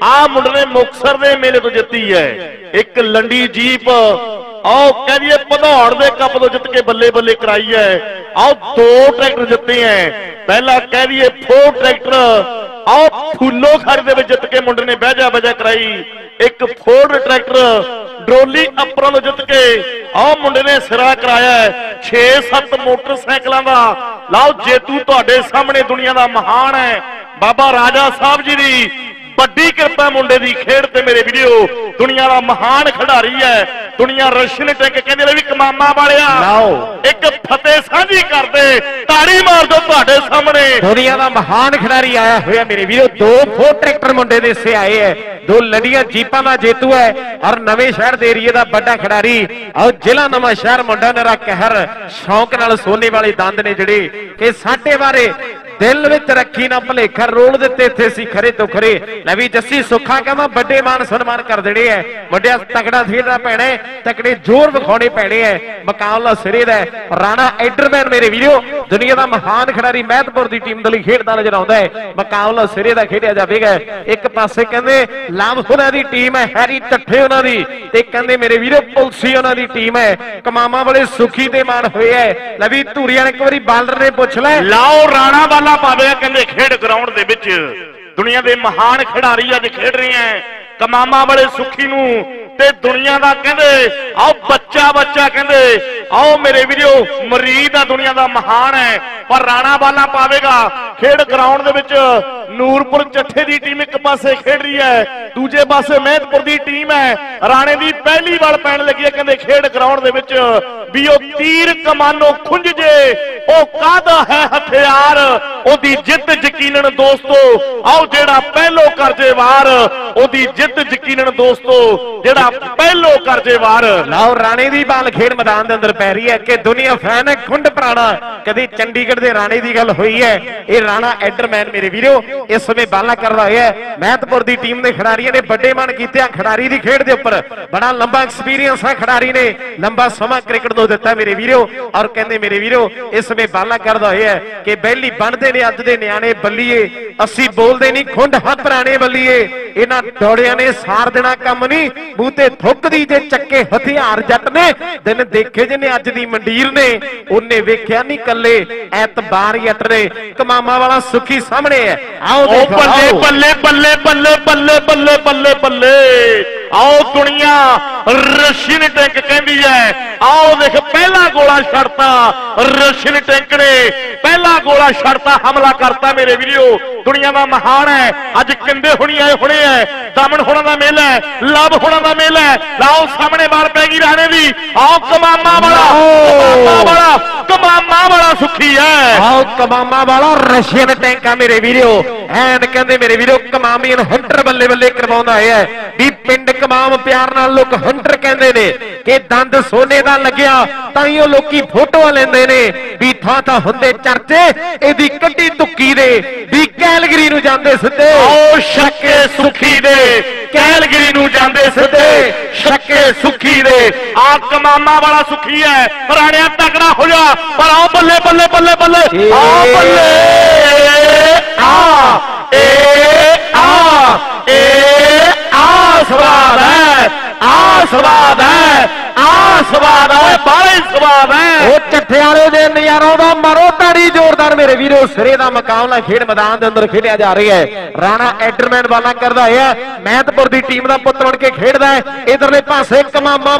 आ मुंडे ने मुक्तसर दे मेले तो जिती है। एक लंडी जीप आओ कह दिए भदौड़ दे कप तो जित के बल्ले बल्ले कराई है। आओ 2 ट्रैक्टर जिते हैं। पहला कह दिए 4 ट्रैक्टर आओ फूलो खड़ दे जित के मुंडे ने बहजा बजा कराई। एक फोर्ड ट्रैक्टर डोली अपरों तो जित के आओ मुंडे ने सिरा कराया। 6-7 मोटरसाइकिलों का लाओ जेतू तुहाडे सामने दुनिया का महान है बाबा राजा साहब जी की बड़ी कृपा मुंडे की खेड ते मेरे वीडियो दुनिया का महान खिडारी है। दुनिया रशियन टैंक कहते भी कमामा वाले एक फतेह साझी करते ताड़ी मार दो तुहाडे सामने दुनिया का महान खिडारी आया हुआ मेरे वीडियो। 2 4 ट्रैक्टर मुंडे दे से आए है। 2 लड़ियां जीपां का जेतू है और नवे शहर दे एरिए का बड़ा खिडारी और जिला नवा शहर मुंडा नरा कहर शौक नाल सोने वाले दंद ने जिहड़े कि साडे बारे दिल विच रखी ना भलेखा रोल दिते थे सी खरे तो खरे। लवी जस्सी सुखा कहवा बड़े मान सन्मान कर देने है। वड्डिया तगड़ा खेलना पैना है तगड़े जोर विखाने पैने है। मुकाबला सिरे दा राणा एडरमैन मेरे वीडियो दुनिया का महान खिडारी महतपुर की टीम दली खेडदा नजर आउंदा है। मुकाबला सिरे दा खेडिया जावेगा। एक पासे कहंदे लामपुरा दी टीम है हैरी टट्ठे उन्हां दी ते कहंदे मेरे वीडियो पुलसी उन्हां दी टीम है। कमामा वाले सुखी दे मान होए है। लवी धूरिया ने एक बारी बालर ने पुछ लै लाओ राणा पावे कहते खेड ग्राउंड दे विच दुनिया के महान खिडारी अज खेड रहे हैं। कमामा वाले सुखी नूं ते दुनिया का कहते आओ बच्चा बच्चा कहते आओ मेरे वीडियो मरीद दुनिया का महान है। पर राणा बाला पावेगा खेड ग्राउंड दे विच नूरपुर चट्ठे की टीम एक पासे खेड रही है दूजे पासे महतपुर की टीम है। राणे की पहली बाल पैन लगी है कहते खेड ग्राउंड दे विच भी ओ तीर कमानो खुंज जे ओ कादा है हथियार ओदी जित यकीनन दोस्तों आओ जेड़ा पहलो कर जे वार ओदी जित यकीनन दोस्तों जेड़ा पहलो कर जे वार। लाओ राणे दी बाल खेड मैदान दे अंदर पै रही है कि दुनिया फैन है खुंड पुराना कदी चंडीगढ़ दे राणे दी गल हुई है। ये राणा एडरमैन मेरे वीडियो इस समय बाला कर रहा है। महतपुर की टीम ने खिडारियों ने बड़े मान किए खिडारी की खेड के उपर बड़ा लंबा एक्सपीरियंस है। खिडारी ने लंबा समा क्रिकेट को दिता मेरे वीडियो और कहते मेरे वीडियो इस समय बाला कर रहा है कि बहली बनते ने अज दे न्याणे बल्लीए असी बोलते नहीं खुंड हाथ पुराने बल्लीए इन्हां दौड़िया ने सार देना कम नहीं बूते थुक दी जे चक्के हथियार जट ने दिन देखे जिन्हें अज दी मंडीर ने उन्हें वेख्या नहीं कले एतबार जट ने। कमामा वाला सुखी सामने है। आओ बल्ले बल्ले बल्ले बल्ले बल्ले बल्ले बल्ले बल्ले आओ दुनिया रशियन टैंक कहती है। आओ देख पहला गोला छड़ता रशियन टैंक ने पहला गोला छड़ता हमला करता मेरे वीडियो दुनिया का महान है। अज किंदे हुणी आए हुणे है दमन होना का मेला है लव होना का मेला है। लाओ सामने बार पैगी राणे दी आओ कमामा वाला सुखी है। आओ कमामा वाला रशियन टैंक है मेरे वीडियो एंड कहते मेरे वीडियो कमामियन हंटर बल्ले बल्ले करवाउंदा है भी पिंड कमाम प्यार नाल लोग हंटर कहते ने कि दंद सोने का लग्या ताइयों लोकी फोटो लेंदे ने भी थां थां हुंदे चर्चे एदी कड्डी तुक्की दे भी कैलगरी नूं जांदे सिद्धे आओ शक्के सुखी दे कैलगरी नूं जांदे सिद्धे शक्के सुखी दे। आ कमामा वाला सुखी है राणिया तगड़ा हो जा पर आओ बल्ले बल्ले बल्ले बल्ले आओ बल्ले आ ए आ ए आ स्वाद है आ स्वाद है आ स्वाद है बड़ा स्वाद है। वो चट्ठे वाले दे नजारों दा मारो ताड़ी जोरदार मेरे वीरो सिरे दा मुकाबला खेड मैदान दे अंदर खेलिया जा रही है। राणा एडरमैन वाला करदा है महतपुर दी टीम दा पुत्तर बन के खेडदा है। इधरले पासे कमामा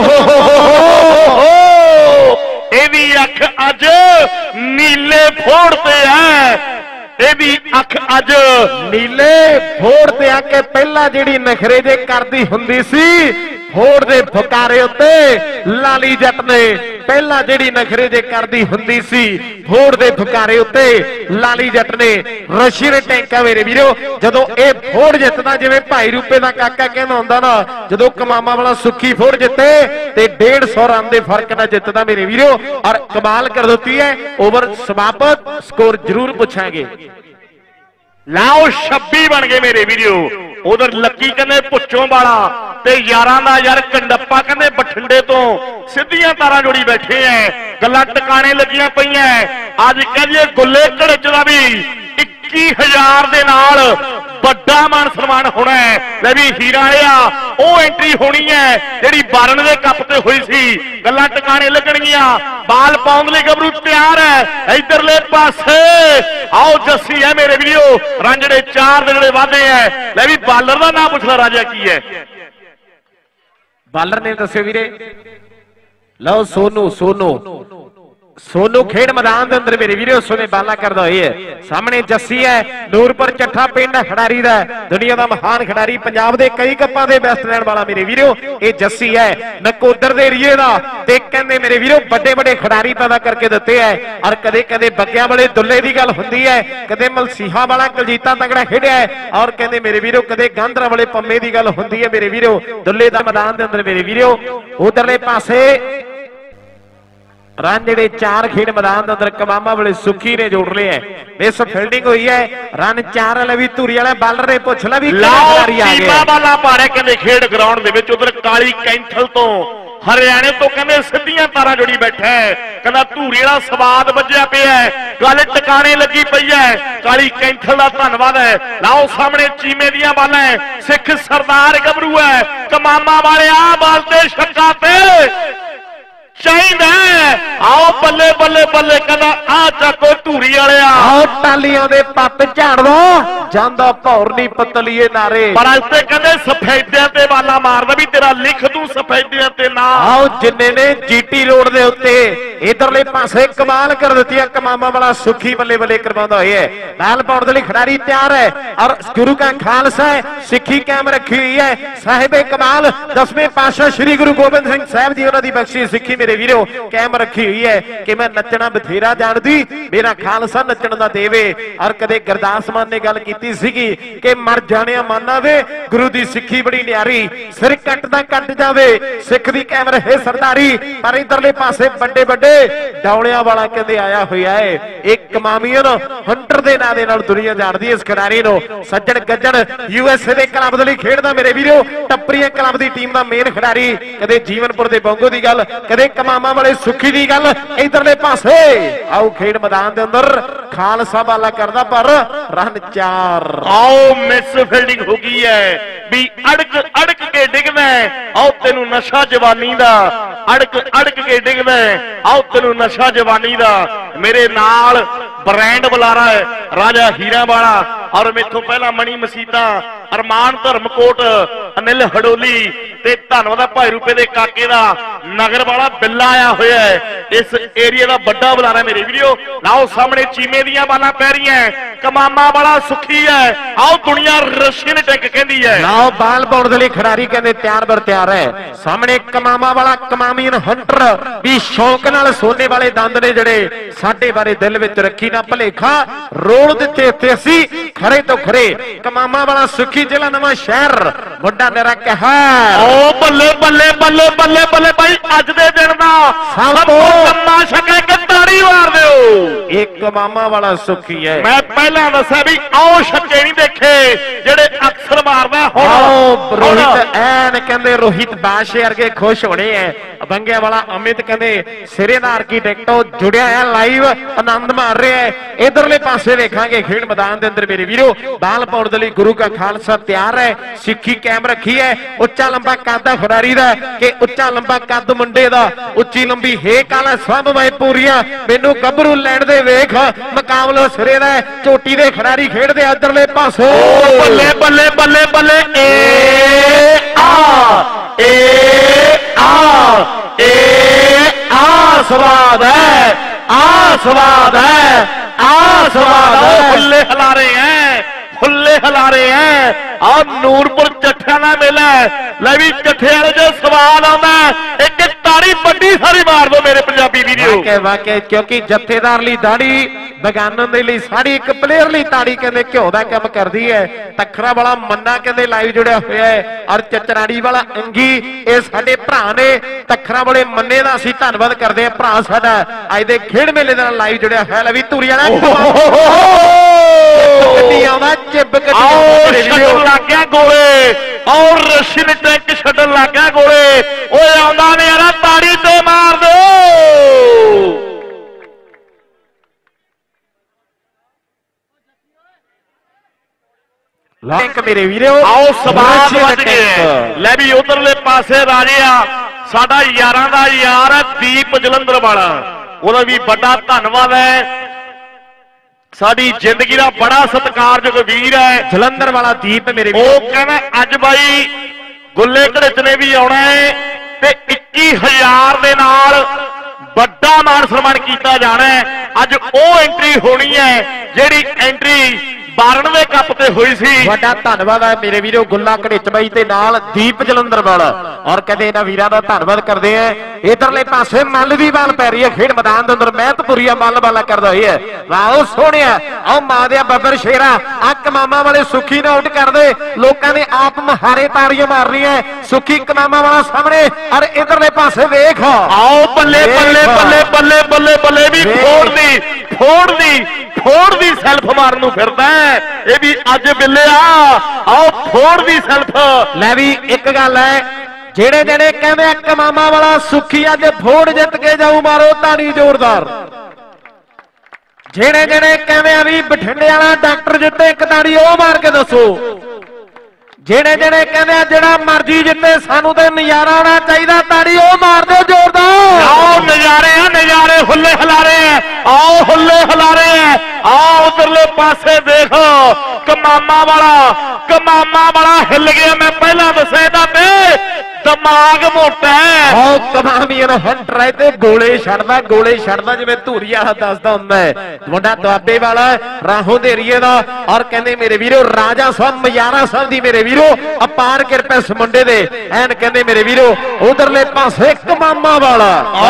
एदी अख अज नीले फोड़ पे है एदी अख अज नीले फोड़ ते आके पहला जिहड़ी नखरे जे करदी हुंदी सी फोड़ दे फुकारे उत्ते लाली जट ने पहला जिहड़ी नखरे जे करदी हुंदी सी फोड़ दे फुकारे उत्ते लाली जट ने रशियन टैंक मेरे वीरो जदों ए फोड़ जितदा जिवें भाई रूपे दा काका कहंदा हुंदा ना जदों कमामा वाला सुखी फोड़ जिते ते 150 रन दे फर्क नाल जितदा मेरे वीरो और कमाल कर दित्ती है। ओवर समाप्त स्कोर जरूर पूछांगे। लाओ 26 बन गए मेरे वीडियो उधर लक्की कहते पुछों वाला ते यारां दा यार कंडप्पा कहते बठिंडे तो सीधियां तारा जोड़ी बैठे हैं गल्लां टकाने लगियां पईयां अज कहिए गुल्ले घड़च दा भी 21,000 ਦੇ ਨਾਲ ਵੱਡਾ ਮਾਨ ਸਨਮਾਨ ਹੋਣਾ है। ले भी हीरा आ एंट्री होनी है जिहड़ी बारन दे कप ते हुई सी, गल्लां टकाने लगणगीਆਂ, बाल पाउण लई गबरू तैयार है। इधरले पासे आओ जस्सी है मेरे वीडियो, रांझड़े 4 दे जिहड़े वाधे है। ले भी बालर दा नाम पुछदा राजा की है, बालर ने दस्सियो वीरे। लो सोनू सोनू सोनू खेड मैदान के अंदर मेरे वीडियो सुने बाला करता हुए सामने जस्सी है नूरपुर चट्ठा पिंड खिडारी दा, दुनिया का महान खिडारी, पंजाब के कई कप्पां दे बेस्ट लैण वाला मेरे वीडियो ये जस्सी है। नकोदर दे एरिए दा ते कहंदे मेरे वीडियो बड़े बड़े खिडारी पैदा करके दिते है और कदे कदे बग्गियां वाले दुल्ले की गल हुंदी है, कदे मलसीहा वाला कलजीता तगड़ा खेडिया है और कहंदे मेरे वीडियो कदे गांधरा वाले पंमे की गल हुंदी है मेरे वीडियो दुल्ले दा मैदान के अंदर मेरे वीडियो। उधरले पासे रांझड़े 4 खेड मैदान अंदर कमामा वाले सुखी ने जोड़ लिया है, मिस फील्डिंग हुई है, रन 4 वाले भी धूरी वाले बालर ने पुछ ला भी वाला पारे कहते खेड ग्राउंड दे विच उधर काली कैंथल तो हरियाणे तो कहते सीधियां तारा जुड़ी बैठा है, कहना धूरी वाला स्वाद बजया पिया है, गल टकाने लगी पई है। काली कैंथल का धन्यवाद है। लाओ सामने चीमे दियां बालां है, सिख सरदार गबरू है, कमामा वाले आ बालते छक्का ते चाहिए। आओ बल्ले बल्ले बल्ले कहना आ चाको धूरी वाले आओ टालियां दे पत्त झाड़ दो जांदा भौर नहीं पतलीए नारे, पर आज ते कहंदे सफेदियां ते वाला मारदा भी तेरा लिख दूं सफेदियां ते ना। आओ जिन्ने ने जीटी रोड दे उत्ते इधरले पासे कमाल कर दी है, कमामा वाला सुखी बल्ले बल्ले करवांदा होया है, लाल पाउण दे लई खिडारी तैयार है और गुरु का खालसा है, सिक्खी कायम रखी हुई है। साहिबे कमाल 10वें पातशाह श्री गुरु गोबिंद सिंह साहब जी उन्हां दी बख्शी सिक्खी मेरे वीरो कायम रखी हुई है कि मैं नचना बथेरा जानदी मेरा खालसा नचण दा देवे। और कदे गुरदास मान ने गल कीती सीगी कि मर जाणिया माना वे गुरु दी सिक्खी बड़ी न्यारी, सिर कटदा कट जावे सिख दी कायम रहे सरदारी। पर इधरले पासे बड़े बड़े डौलियां वाला कहंदे आया होया है, एक कमामियन हंटर दे नां दे नाल दुनिया जानदी इस खिडारी नु। सज्जण गज्जण यूएसए दे क्लब दे लई खेडदा मेरे वीरो, टप्परीਆਂ क्लब दी टीम दा मेन खिडारी, कदे जीवनपुर दे बोंगो दी गल, कदे कमामा वाले सुखी दी गल। इधरले पासे आओ खेड मैदान दे अंदर खालसा वाला करदा पर रन 4। आओ मिस फील्डिंग हो गई है भी अड़क अड़क के डिगदा है, आओ तेनू नशा जवानी दा, अड़क अड़क के डिगदा है, आओ तेनू नशा जवानी दा। मेरे नाल ब्रांड बुलारा है राजा हीरा वाला और मेथों पहला मणि मसीता, अरमान धर्मकोट, अनिल हडोली ते धन्नवाद भाई रूपे दे काके दा नगर वाला बिल्ला आया होया है, इस एरिया का बड़ा बुलारा मेरे वीडियो। लाओ सामने चीमे दियां बालां पै रहीआं, कमामा वाला सुखी है, आओ दुनिया रशियन टैंक कहंदी है। लाओ बाल पाउण दे लई खिडारी कहंदे तैयार बर तैयार है। सामने कमामा वाला कमामीन हंटर भी शौक नाल सोने वाले दंद ने जिहड़े साडे बारे दिल विच रखी ना भलेखा रोल दिते ते असी खरे तो खरे। कमामा वाला सुखी जिला नवां शहर मुंडा मेरा कहा ओ बल्ले बल्ले बल्ले बल्ले बल्ले भाई अज दे दिन दा सब तो लम्मा छक्का के ताड़ी मार दिओ। एक कमामा वाला सुखी है, मैं पहला दस्या भी आओ छक्के नहीं देखे जेड़े अक्सर मारदा हुण। रोहित ऐन कहंदे रोहित बादशाह वर्गे खुश होने हैं। बंगिया वाला अमित कहंदे सिरे दा आर्कीटेक्ट जुड़िया है लाइव आनंद मार रहे हैं। इधरले पासे वेखांगे खेड मैदान के अंदर मेरे वीरो बाल पाउण दे लई गुरु का खालसा तैयार है, सिक्खी कायम रखी है। उच्चा लंबा कद खिडारी दा कि उच्चा लंबा कद मुंडे दा, उच्ची लंबी हेक वाला सब मैं पूरियां मेनू गबरू लैण दे वेख मुकाबला सिरे दा चोटी दे खिडारी खेडदे इधरले पासे। बल्ले बल्ले बल्ले बल्ले ए आ स्वाद है, आ स्वाद है, आ स्वाद है। हुल्ले हिला रहे हैं, हुल्ले हिला रहे हैं और नूरपुर चट्ठा ना मेला ले भी चट्ठे वाले जो सवाल आंदा एक ताड़ी बड़ी सारी मार दो मेरे पंजाबी वीडियो। वाकई क्योंकि जत्थेदार ली दाड़ी बगानन दे लई साड़ी एक प्लेयर ली ताड़ी कहंदे घ्यो दा काम करदी है। तखरा वाला मन्ना कहंदे लाइव जुड़िया होया है और चचराड़ी वाला अंगी ये साडे भरा ने तखरा वाले मन्ने दा असीं धन्नवाद करदे हां भरा साडा अज दे खेड मेले दे नाल लाइव जुड़िया होया। ले भी धूरी वाला गड्डी आउंदा चिब गड्डी छड्डण लग गया गोले और रशियन टैंक छड्डण लग गया गोले। ओए आउंदा ने यार ताड़ी ते मार दो। लाइक मेरे वीरो आओ सवाल बच गए। ले भी उधरले पासे राजे आ साडा यारां दा यार है दीप जलंधर वाला, ਉਹਦਾ भी बड़ा धन्यवाद है। साडी जिंदगी का बड़ा सत्कारयोग वीर है जलंधर वाला दीप मेरे वो कहना अज बाई गुल्ले घड़िच ने भी आना है ते 21,000 दे नाल बड़ा मान सम्मान किया जाना है। अज वो एंट्री होनी है जिहड़ी एंट्री 92वें कप ते हुई सी। बड़ा धन्यवाद है मेरे वीरो गुल्ला घड़िच बाई ते नाल दीप जलंधर वाला और कहते इन्हां वीरां दा धन्यवाद करते हैं। इधरले पासे मल दी बाल पै रही है खेड मैदान के अंदर महतपुरी मल वाला करता हुई है। वाह सोहने आओ मां दिया बब्बर शेरा अक मामा वाले सुखी ने आउट कर दे, लोगों ने आप महारे ताड़ियां मार रही है। सुखी कमामा वाला सामने और इधरले पासे वेख आओ बल्ले बल्ले बल्ले बल्ले बल्ले बल्ले भी फोड़ दी सैल्फ मारन फिरदा है ये भी अज बिल्ले आओ फोड़ दी सैल्फ। लै भी एक गल है जेड़े जेड़े कहते कमामा वाला सुखी अज फोड़ जित के जाऊ मारो ताड़ी जोरदार, जेड़े जेड़े कहते भी बठिंडे वाला डॉक्टर जिते एक ताड़ी ओ मार के दसो, जेड़े जेड़े कहते जेड़ा मर्जी जिते सानू ते नजारा आना चाहिए ताड़ी ओ मार दो जोरदार। आओ नजारे हुल्ले हिलारे हैं, आओ हुल्ले हिलारे हैं। आओ उधरले पासे देखो कमामा वाला हिल गया। मैं पहला दसेदा पे दिमाग मोटा है कमामियन हंटर है ते गोले छड़दा जिवें धूरी वाला दसदा हुंदा है। मुंडा दुआबे वाला राहों दे एरिए दा और कहंदे मेरे वीरो राजा साहब मयारा साहब दी मेरे वीरो अपार किरपा इस मुंडे दे ऐन कहंदे मेरे वीरो उधरले पासे कमामा वाला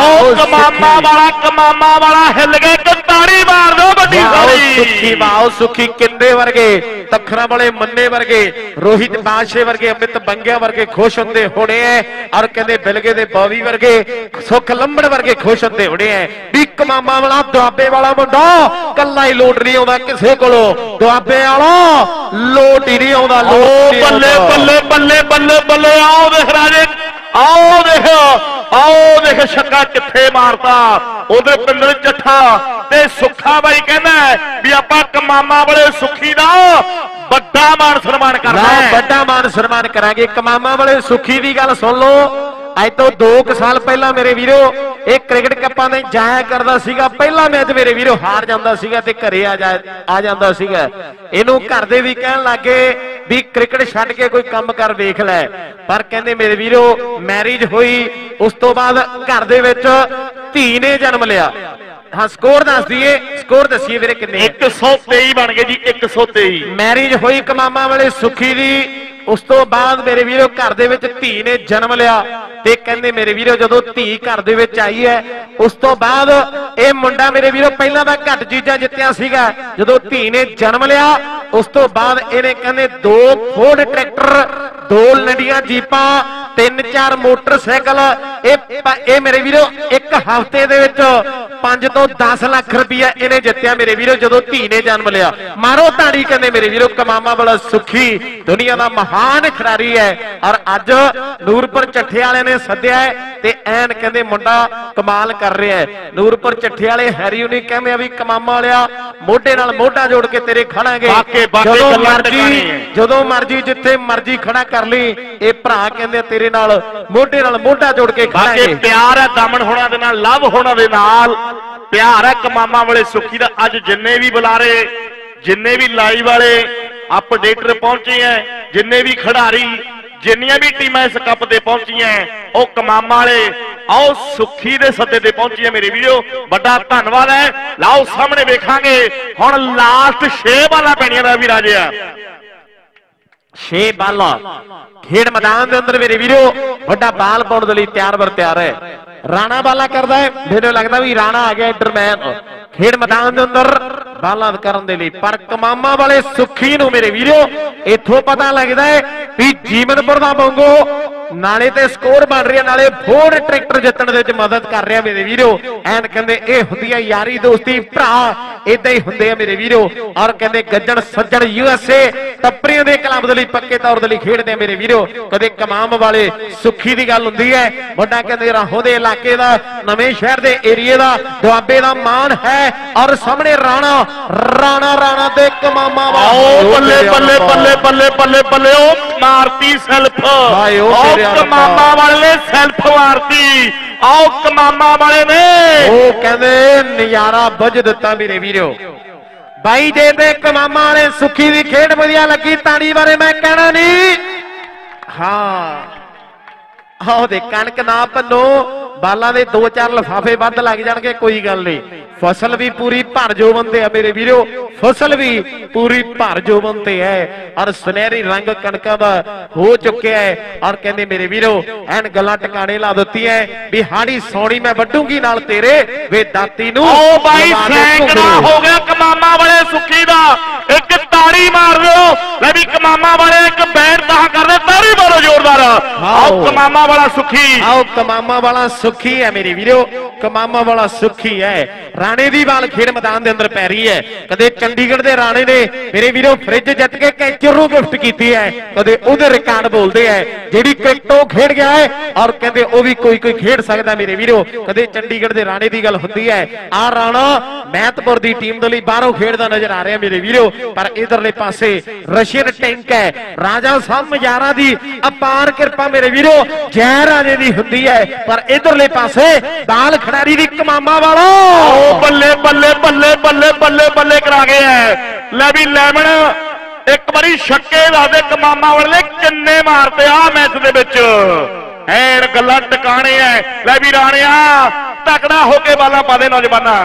कमामा वाला हिल गए ताड़ी मार दो बड़ी सुखी वाओ सुखी किंदे वर्गे तखरा वाले मन्ने वर्गे रोहित बादशाह वर्गे अमित बंगिया वर्गे खुश होंदे होने और कहते बिलगे दे बॉबी वर्गे सुख लंबड़ वर्गे खुश होंदे होने हैं। भी कमामा वाला दुआबे वाला मुंडा कल्ला ही लोट नहीं आता किसी को, दुआबे वाला लोट ही नहीं आता। बल्ले बल्ले बल्ले बल्ले बल्ले आओ देख राजे आओ देख छक्का किथे मारता उधर पिंडर चट्ठा ते सुखा बाई कहना भी आपां कमामा वाले सुखी दा बड़ा मान सम्मान करना है। बड़ा मान सम्मान करांगे कमामा वाले सुखी दी गल सुन लो। अज तो 2 साल पहला मेरे वीरो एक क्रिकेट कप्पां दे जाया करदा सीगा, पहला मैच मेरे वीरो हार जांदा सीगा ते घरे आ जांदा सीगा। इहनूं घर दे भी कहण लगे भी क्रिकेट छड्ड के कोई काम कर वेख लै, पर कहंदे मेरे वीरो मैरिज हुई उस तो बाद घर दे विच धी ने जन्म लिया। हाँ स्कोर दस दिए, स्कोर दसिए वीरे किन्ने 123 बन गए जी 123। मैरिज हुई कमामा वाले सुखी दी उस तो बाद मेरे वीरो घर दे विच धी ने जन्म लिया ते कहंदे मेरे वीरो जदों धी घर दे विच आई है उस तो बाद ये मुंडा मेरे वीरो पहला दा घट चीजां जित्तियां सीगा, जदों धी ने जन्म लिया उस तो बाद इहने कहंदे 2 फोर्ड ट्रैक्टर 2 लंडियां जीपां 3-4 मोटरसाइकिल ये मेरे वीरो एक हफ्ते दे विच 5 तो 10 लाख रुपया इन्हें जित्तिया मेरे वीरो जदों धी ने जन्म लिया। मारो ताड़ी कहंदे मेरे वीरो कमामा वाला सुखी दुनिया का महान खिडारी है और अज नूरपुर चट्ठे वाले ने सद्या है ते ऐन कहंदे मुंडा कमाल कर रहा है। नूरपुर चट्ठे वाले हैरी उन्हीं कहंदे भी कमामा वालिया मोढे नाल मोढा जोड़ के तेरे खड़ांगे जदों मर्जी जिथे मर्जी खड़ा कर ली ये भरा कहंदे तेरे नाल मोढा जोड़ के खड़ांगे। प्यार है दामन होना दे नाल लव होना दे नाल प्यार है कमामा वाले सुखी दा। अज जिन्ने भी बुलारे जिन्ने भी लाइव वाले अपडेटर पहुंचे हैं जिन्ने भी खिडारी जिन्नियां भी टीमां इस कप दे पहुंची हैं वो कमामा वाले आओ सुखी दे सद्दे ते पहुंची है मेरे वीडियो बड़ा धन्यवाद है। लाओ सामने वेखांगे हुण लास्ट 6 बालां पैणियां दा भी राजे आ 6 बाला खेड मैदान के अंदर मेरे वीरो बड़ा बाल पाउण दे लई तैयार बर तैयार है। राणा बाला करदा है मैनूं लगदा भी राणा आ गया इंटरमैन खेड मैदान के अंदर बाला करन दे लई, पर कमामा वाले सुखी नूं मेरे वीरो इत्थों पता लगदा है भी जीवनपुर दा वांगू नाले ते स्कोर बन रही है, नाले फोर्ड ट्रैक्टर जितने दे विच मदद कर रहा मेरे वीरो। एन कहते ये हुंदी है यारी दोस्ती भरा, इदा ही हुंदे आ मेरे वीरो। और कहते गज्जण सज्जण यूएसए टप्परियां दे क्लब दे लई पक्के तौर दे लई खेडदे आ मेरे वीरो। कदे कमाम वाले सुखी दी गल हुंदी है, वड्डा कहते राहों दे इलाके दा, नवें शहर दे एरिए दा, दुआबे दा मान है। और सामने राणा राणा राणा दे कमामा बल्ले बल्ले बल्ले बल्ले बल्ले बल्ले ओ मारती सेल्फ, कमामा वाले सेल्फ मारती, आओ कमामा वाले ने ओ कहंदे नजारा बुझ दिता मेरे वीरो। बाई जे दे कमामा वाले सुखी दी खेड वधिया लगी, ताड़ी बारे मैं कहना नहीं। हाँ आओ दे कणक ना भन्नो, बालां दे 2-4 लिफाफे वध लग जाणगे, कोई गल नहीं। फसल भी पूरी भर जोबन ते है मेरे वीरो, फसल भी पूरी भर जोबन ते है। और सुनहरी रंग कणकां दा हो चुके है। और कहंदे मेरे वीरो एन गल्लां टकाने ला दित्ती है भी हाड़ी सौणी मैं वड्डूंगी नाल तेरे वे दाती नूं। ओ भाई सैकड़ा हो गया कमामा वाले सुखी दा, एक ताड़ी मार दो ले भी कमामा वाले, एक बैठ दा कर दे, ताड़ी मारो जोरदार। आओ कमामा वाला सुखी, आओ कमामा वाला सुखी है मेरे वीरो, कमामा वाला सुखी है। राणे दी बाल खेड मैदान दे अंदर पै रही है। कदे चंडीगढ़ दे राणे ने मेरे वीरो फ्रिज जित के कैचर नूं गिफ्ट कीती है, कदे ओदे रिकॉर्ड बोलदे है जेड़ी क्रिकेट ओ खेड गया है। और कहंदे ओ भी कोई कोई खेड सकदा मेरे वीरो। कदे चंडीगढ़ दे राणे दी गल हुंदी है, आ राणा मैतपुर दी टीम दे लई बाहरों खेडदा नजर आ रहा मेरे वीरो। पर इधरले पासे रशियन टैंक है, राजा साहब मजारा दी अपार कृपा मेरे वीरो, जय राजे दी हुंदी है। पर इधरले पासे बाल खिडारी दी कमामा वाला बल्ले बल्ले बल्ले बल्ले बल्ले बल्ले करा गए है। ले भी लेमन एक बारी छक्के लादे कमामा वाले किन्ने मारते आ मैच दे विच, ऐन गल्लां टकाने है। ले भी राणिया तकड़ा होके बाला पा दे नौजवाना।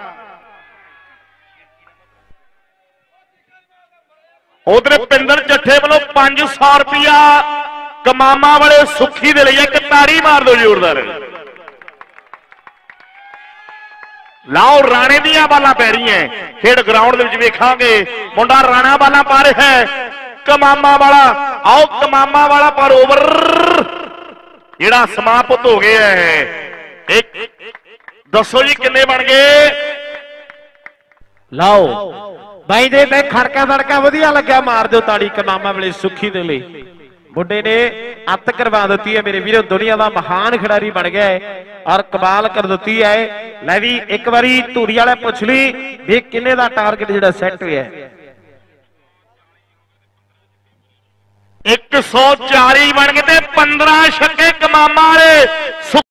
उधर पिंदर जट्ठे वालों 500 रुपया कमामा वाले सुखी दे लिए, एक ताड़ी मार दो जोरदार। लाओ राणे दियां बालां पै रही हैं, खेड ग्राउंड दे विच वेखांगे मुंडा राणा बालां पा रहा है, कमामा वाला। आओ कमामा वाला पर ओवर जिहड़ा समाप्त हो गया है। एक दसो जी किन्ने बन गए? लाओ भाई जे मैं खड़का फड़का वधिया लग्या, मार दो ताड़ी कमामा वाले सुखी दे लई। बुढ़े ने अत करवा दी है मेरे वीरों, दुनिया का महान खिडारी बन गया है और कमाल कर दी है। लै भी एक बारी धूड़ी वाले पुछ ली भी किन्ने दा टारगेट जिहड़ा सैट होया है। 140 बन गए 15 छक्के कमामा वाले।